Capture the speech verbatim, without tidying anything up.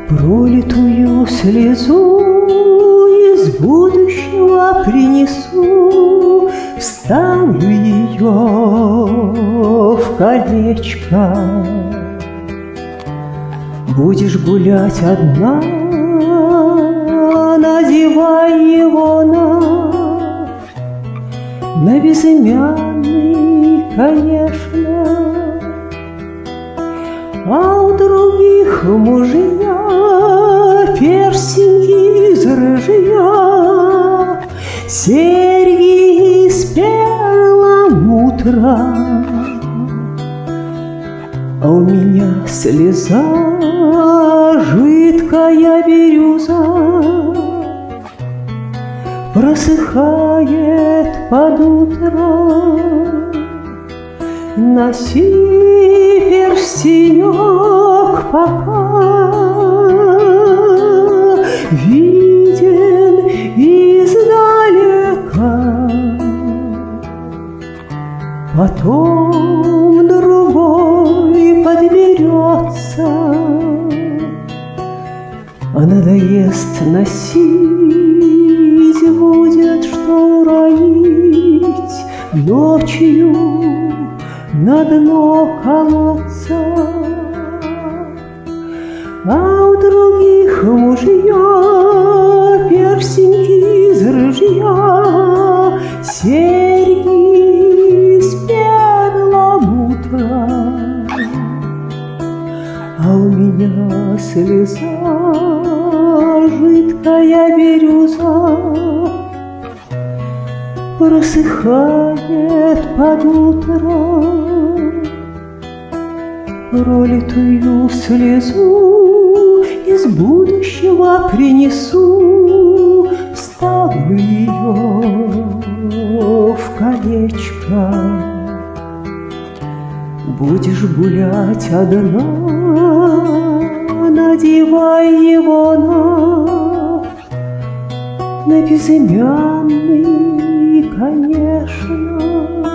Пролитую слезу из будущего принесу, вставлю ее в колечко. Будешь гулять одна, надевай его на, на безымянный, конечно. А у других мужья перстеньки из рыжья, серьги из перламутра. А у меня слеза, жидкая бирюза, просыхает под утро. Носи перстенек пока виден издалека, потом другой подберется, а надоест носить, будет что уронить ночью на дно колодца. А у других мужья перстеньки из рыжья, серьги из перламутра. А у меня слеза, жидкая бирюза, просыхает под утро. Пролитую слезу из будущего принесу, вставлю ее в колечко. Будешь гулять одна, надевай его на, на безымянный, конечно.